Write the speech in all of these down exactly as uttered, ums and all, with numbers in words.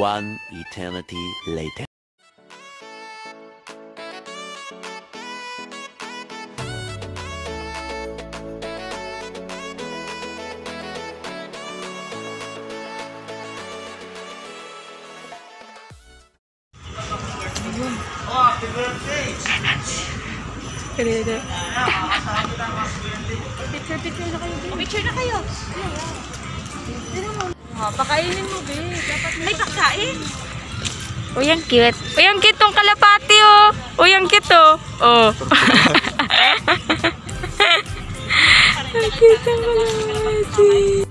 One eternity later. Kaya picture, picture na kayo. Picture na kayo. Oh, pakainin mo, babe. Dapat may pagkain. Uy, ang cute. Uy, ang cute tong kalapati, oh. Uy, ang cute, oh. Oh. Ang cute ang kalapati.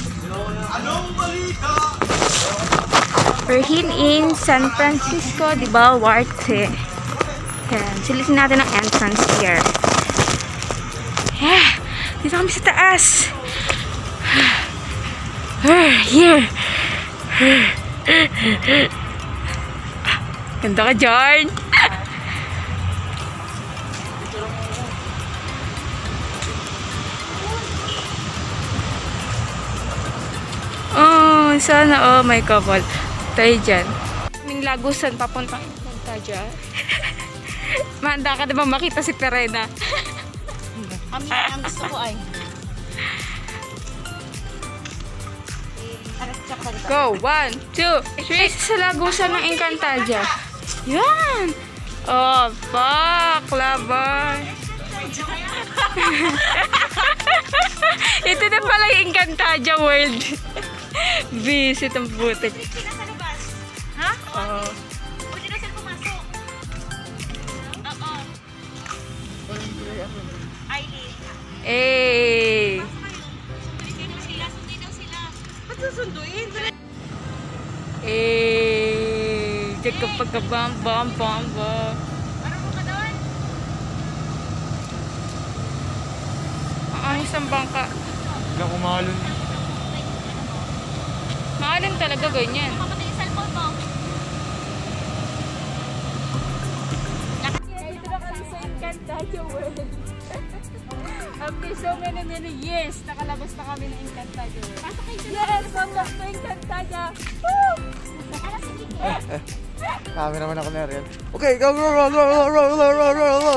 We're here in San Francisco, di ba? Warte. Yan. Silisin natin ang entrance here. Yeah. Dito kami sa taas. Here. Ganda ka, John. Oh, sana oh my couple. Tayo dyan. Kaming lagusan papuntang Encantadia. Manda ka diba makita si Perena? Ang, ang gusto ko ay go! One, two, three! Sa lagusan ng Encantadia. Yan! Oh, fuck! Laban! Ito na pala yung Encantadia World. Visit ang butik. ha? Oo. Pwede na sila pumasok. Oo. Aileen. Eh! Sunduin daw sila, sunduin daw sila. Ba't susunduin? Eh! Diyan ka pagka-bam, bam, bam, bam. Ano mo ka doon? Ang isang bangka. Hindi ako mahalon. Maalam talaga ganyan. Mapatay yung cellphone mo. Dito na kami sa Encantadia World. After so many many years, nakalabas na kami ng Encantadia World. Pasok kayo sa Yes! Come back to Encantadia! Woo! Ano si Kiki? Kami naman ako na rin. Okay, go, go, go, go, go, go, go, go, go, go.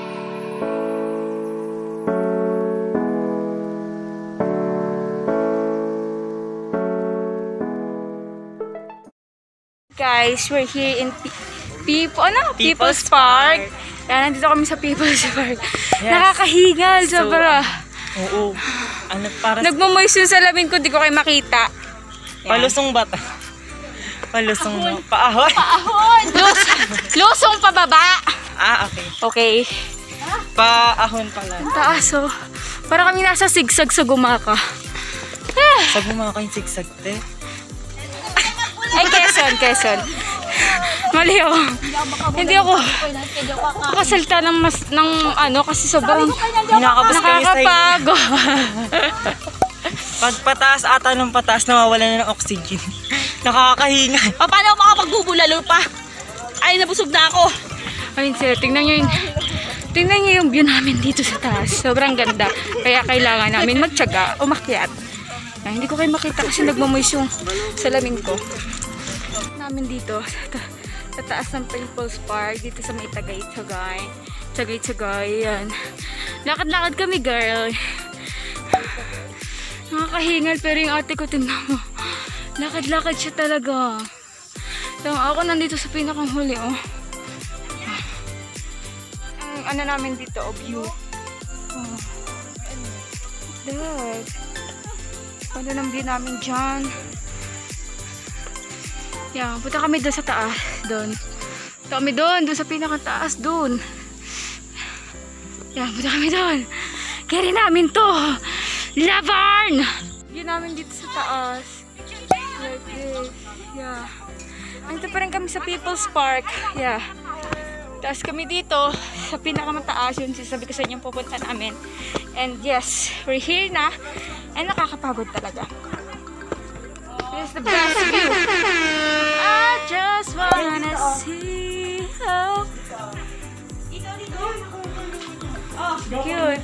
Guys, we're here in P People, ano? People's, People's Park. Park. Yan, nandito kami sa People's Park. Yes. Nakakahingal, So, sobra. Oo. Ano, para Nagmumoist yung salamin ko, di ko kayo makita. Yan. palusong bata. Palusong no. Paahon. Paahon! Lus lusong pababa. Ah, okay. Okay. Paahon pala. Ang taas, oh. Para kami nasa sigsag sa gumaka. Sa gumawa kayong sigsag, te. Ay, Quezon, Quezon. Mali ako. Hindi ako makasalita ng mas, ng ano, kasi sobrang Hinakabas kami sa nakakapagod. Pag pataas ata ng pataas, nawawala na ng oxygen. Nakakahinga. O, paano ako makapagbubulalo pa? Ay, nabusog na ako. Ayun sir, tingnan nyo yung, tingnan nyo yung view namin dito sa taas. Sobrang ganda. Kaya kailangan namin magtiyaga, umakyat. Ay, hindi ko kayo makita kasi nagmamoist yung salamin ko. Namin dito sa, sa taas ng People's Park, dito sa may Tagay-Tagay. Tagay-Tagay, yan. Lakad-lakad kami, girl. Nakakahingal, pero yung ate ko, tingnan mo. Lakad-lakad siya talaga. So, ako nandito sa pinakang huli, oh. Ang ano namin dito, oh, view. Oh. Look. Ano ng view namin dyan. Yan, punta kami doon sa taas. Doon. Punta kami doon, doon sa pinakataas, doon. Yan, punta kami doon. Kaya namin to. Labarn! View namin dito sa taas. Like this. Yeah. Andito pa rin kami sa People's Park. Yeah. Taas kami dito sa pinakamataas. Yun, sabi ko sa inyo pupunta namin. And yes, we're here na. And nakakapagod talaga. This is the best view. I just wanna see how cute.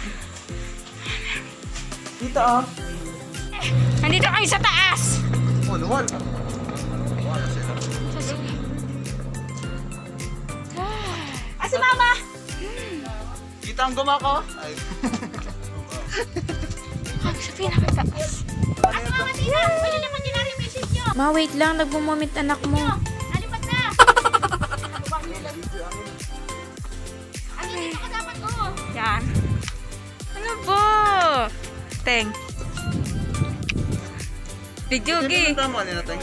Dito ah. Nandito kami sa taas. Oh, naman. Ah, si Mama! Kita ang gumako. Ay. Sa pinakataas. Ah, si Mama Tina! Pwede naman din natin message nyo. Ma, wait lang. Nagmumomit anak mo. Nalipat na! Ano dito ka dapat ko? Yan. Ano po? Teng. Tigyogi. Tama nila tayo.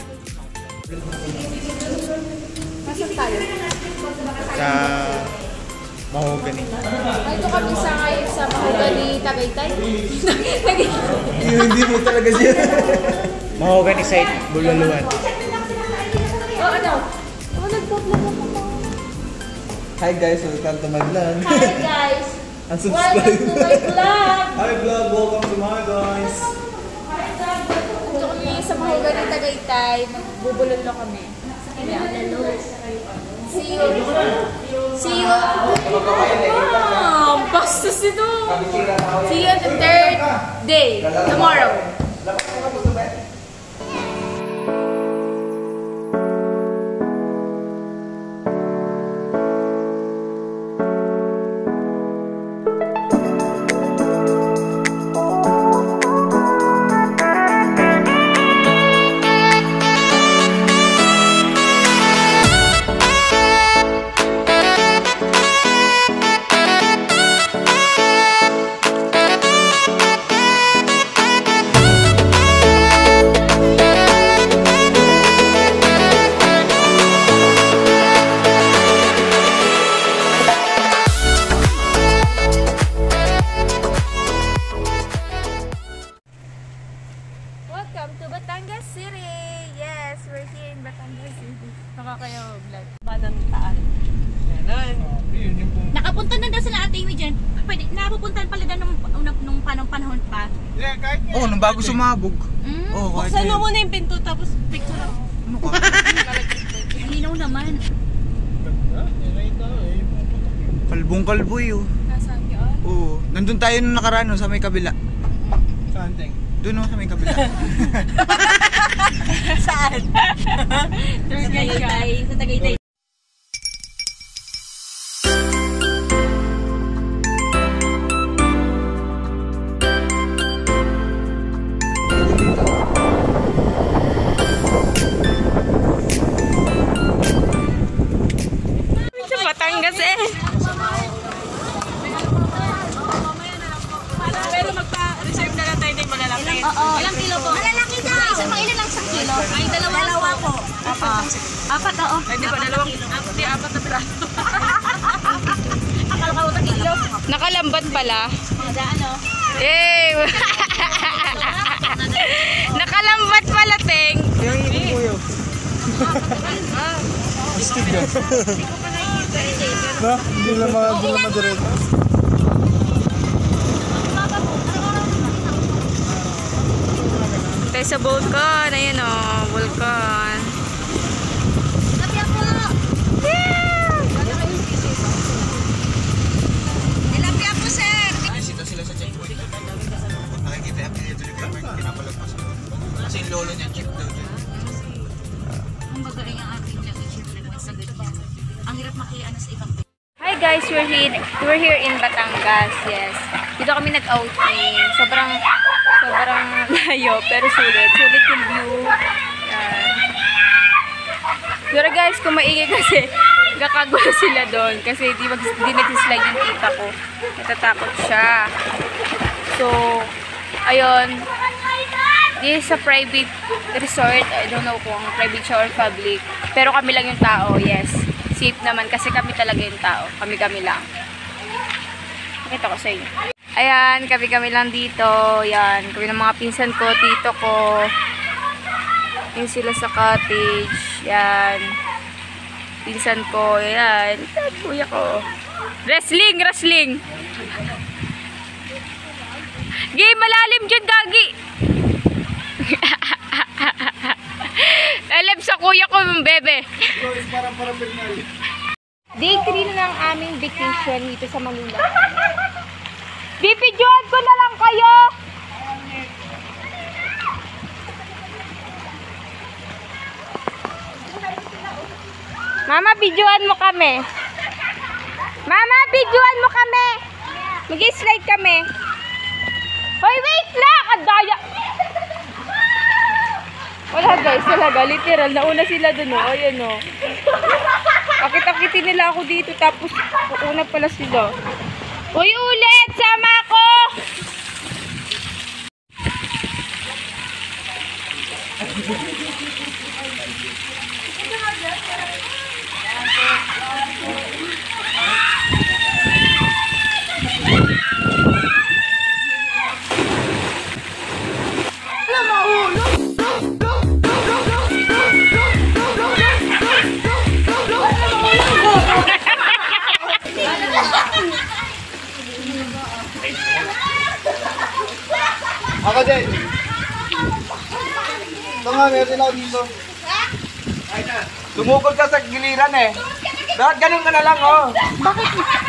Nasaan tayo? Sa Mahogany. Ito kami sa ngayon sa Mahogany, Tagaytay. Hindi mo talaga siya. Mahogany site, Bululuan. Oh, ano? Oh, nagbablog ako. Hi guys, welcome to my vlog. Hi guys! And Welcome subscribe. to my vlog! Hi vlog, welcome to my guys. Ito kami sa Mahogany, Tagaytay. Magbubulolo kami. See you. See you. Ah, bastos ito. See you on the third day. Tomorrow. Welcome to Batangas City! Yes, we're here in Batangas City. Nakakayaw vlog. Banang taan. Nakapunta na daw sila Ate Amy dyan. Pwede, napupuntahan pala daw nung, nung, nung panong panahon pa. Oh, nung bago sumabog. Mm. Oh, kahit Buksan mo yun. muna yung pinto tapos picture ako. Ano ka? Ang linaw naman. Kalbong-kalbo yun. Nasaan yun? Oo. Nandun tayo nung nakaraan no, sa may kabila. Saan, Teng? Doon no, sa may kabila. Saan? Sa Tagaytay. Sa Tagaytay. Sa Batangas eh. Pero magpa-reserve na lang tayo ng malalaki. Oo. Ilang kilo po? Malalaki na. Isa pang ilan lang isang kilo? Ay, dalawa, dalawa po. Apat. Apat, oo. Ay, di ba? Dalawang, hindi, apat na piraso. Akala ko utang kilo. Nakalambat pala. Ada ano? Eh! Nakalambat pala, Teng. Yung hindi ko yun. No? Hindi na madiretso. Tayo sa vulkan. Ayun o, vulkan. Tilapia po. Tilapia po, sir. Bisita sila sa checkpoint. Nakikita yung pinapalagpas. Pinapalagpas. Kasi yung lolo niya, chip daw dyan. Ang bagay ang aking lagi, syempre, sa ganyan. Ang hirap makiano sa ibang. Hi guys, we're here, we're here in Batangas, yes. Dito kami nag-outing. Sobrang, sobrang layo, pero sulit. Sulit yung view. Yan. Pero guys, kung maingay kasi, kakagulo sila doon. Kasi di, mag, di nag-slide yung tita ko. Natatakot siya. So, ayun. This is a private resort. I don't know kung private siya or public. Pero kami lang yung tao, yes. Safe naman kasi kami talaga yung tao. Kami-kami lang. Pakita ko sa inyo. Ayan, kami-kami lang dito. Yan, kami ng mga pinsan ko, tito ko. Yung sila sa cottage. Yan. Pinsan ko. Yan. Kuya ko. Wrestling! Wrestling! Game, malalim dyan, Gagi! Alam sa kuya ko yung bebe. Day three na ng aming vacation dito sa Manila. Bibidyoan ko na lang kayo! Mama, videoan mo kami. Mama, videoan mo kami. Mag-slide kami. Hoy, wait lang! Ang daya! Wala guys, talaga. Literal, nauna sila dun o. Ayan o. Pakita-kiti nila ako dito tapos una pala sila. Uy, ulit! Sama ako! Ako din. Ito nga, meron ako dito. Lumukod ka sa giliran eh. Bakit ganun ka na lang, oh? Bakit?